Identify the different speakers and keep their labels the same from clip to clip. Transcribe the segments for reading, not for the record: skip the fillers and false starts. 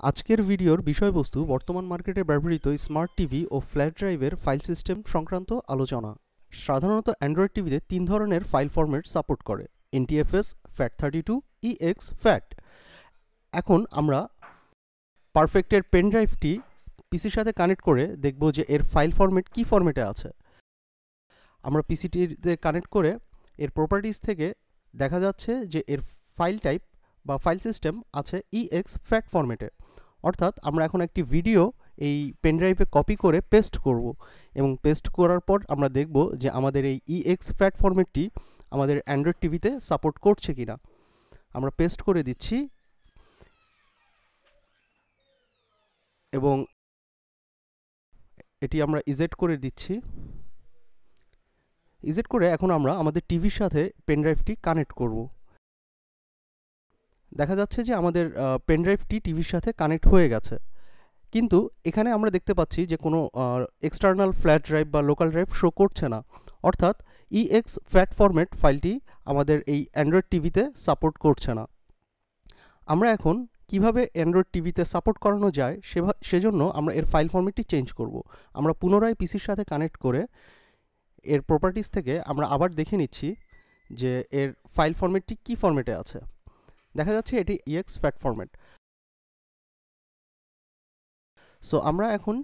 Speaker 1: আজকের ভিডিওর বিষয়বস্তু বর্তমান মার্কেটে ব্যবহৃত স্মার্ট টিভি ও ফ্ল্যাশ ড্রাইভের ফাইল সিস্টেম সংক্রান্ত আলোচনা। সাধারণত অ্যান্ড্রয়েড টিভিতে 3 ধরনের ফাইল ফরম্যাট সাপোর্ট করে: NTFS, FAT32, EX-FAT। এখন আমরা পারফেক্টের পেন ড্রাইভটি পিসির সাথে কানেক্ট করে দেখব যে এর ফাইল ফরম্যাট কী ফরম্যাটে আছে। আমরা পিসিটিতে কানেক্ট করে এর প্রপার্টিজ থেকে দেখা যাচ্ছে যে এর ফাইল টাইপ বা ফাইল সিস্টেম আছে EX-FAT ফরম্যাটে। অর্থাৎ আমরা এখন একটি ভিডিও এই পেন ড্রাইভে কপি করে পেস্ট করব এবং পেস্ট করার পর আমরা দেখব যে আমাদের এই EX-FAT ফরম্যাটটি আমাদের অ্যান্ড্রয়েড টিভিতে সাপোর্ট করছে কিনা। আমরা পেস্ট করে দিচ্ছি এবং এটি আমরা ইজেক্ট করে দিচ্ছি। ইজেক্ট করে এখন আমরা আমাদের টিভির সাথে পেন ড্রাইভটি কানেক্ট করব। দেখা যাচ্ছে যে আমাদের পেন ড্রাইভটি টিভির সাথে কানেক্ট হয়ে গেছে, কিন্তু এখানে আমরা দেখতে পাচ্ছি যে কোনো এক্সটার্নাল ফ্ল্যাশ ড্রাইভ বা লোকাল ড্রাইভ শো করছে না। অর্থাৎ EX-FAT ফরম্যাট ফাইলটি আমাদের এই অ্যান্ড্রয়েড টিভিতে সাপোর্ট করছে না। আমরা এখন কিভাবে অ্যান্ড্রয়েড টিভিতে সাপোর্ট করানো যায় সেজন্য আমরা এর ফাইল ফরম্যাটটি চেঞ্জ করব। আমরা পুনরায় পিসির সাথে কানেক্ট করে এর প্রপার্টিজ থেকে আমরা আবার দেখে নিচ্ছি যে এর ফাইল ফরম্যাটটি কী ফরম্যাটে আছে। দেখা যাচ্ছে এটি EX-FAT ফরম্যাট। সো আমরা এখন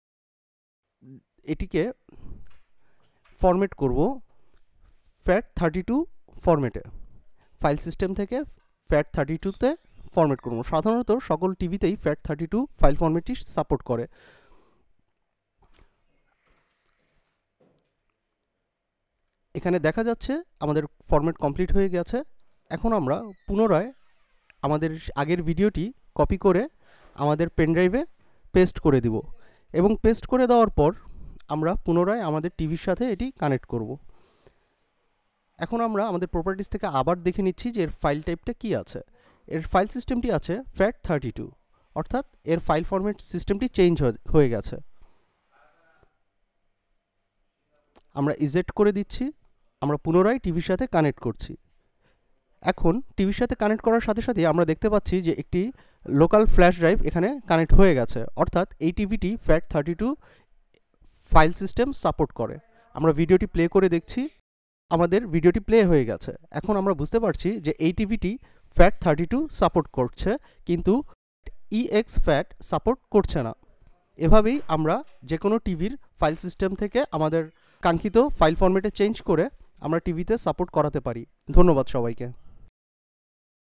Speaker 1: এটিকে ফরম্যাট করব FAT32 ফরম্যাটে। ফাইল সিস্টেম থেকে FAT32তে ফরম্যাট করব। সাধারণত সকল টিভিতেই FAT32 ফাইল ফরম্যাটটি সাপোর্ট করে। এখানে দেখা যাচ্ছে আমাদের ফরম্যাট কমপ্লিট হয়ে গেছে। এখন আমরা পুনরায় আমাদের আগের ভিডিওটি কপি করে আমাদের পেন ড্রাইভে পেস্ট করে দিব এবং পেস্ট করে দেওয়ার পর আমরা পুনরায় আমাদের টিভির সাথে এটি কানেক্ট করব। এখন আমরা আমাদের প্রপার্টিজ থেকে আবার দেখে নিচ্ছি যে এর ফাইল টাইপটা কী আছে। এর ফাইল সিস্টেমটি আছে FAT32, অর্থাৎ এর ফাইল ফরম্যাট সিস্টেমটি চেঞ্জ হয়ে গেছে। আমরা ইজেক্ট করে দিচ্ছি। আমরা পুনরায় টিভির সাথে কানেক্ট করছি। এখন টিভির সাথে কানেক্ট করার সাথে সাথে আমরা দেখতে পাচ্ছি যে একটি লোকাল ফ্ল্যাশ ড্রাইভ এখানে কানেক্ট হয়ে গেছে। অর্থাৎ এই টিভিটি FAT32 ফাইল সিস্টেম সাপোর্ট করে। আমরা ভিডিওটি প্লে করে দেখছি, আমাদের ভিডিওটি প্লে হয়ে গেছে। এখন আমরা বুঝতে পারছি যে এই টিভিটি FAT32 সাপোর্ট করছে, কিন্তু EX-FAT সাপোর্ট করছে না। এভাবেই আমরা যে কোনো টিভির ফাইল সিস্টেম থেকে আমাদের কাঙ্ক্ষিত ফাইল ফরম্যাটে চেঞ্জ করে আমরা টিভিতে সাপোর্ট করাতে পারি। ধন্যবাদ সবাইকে।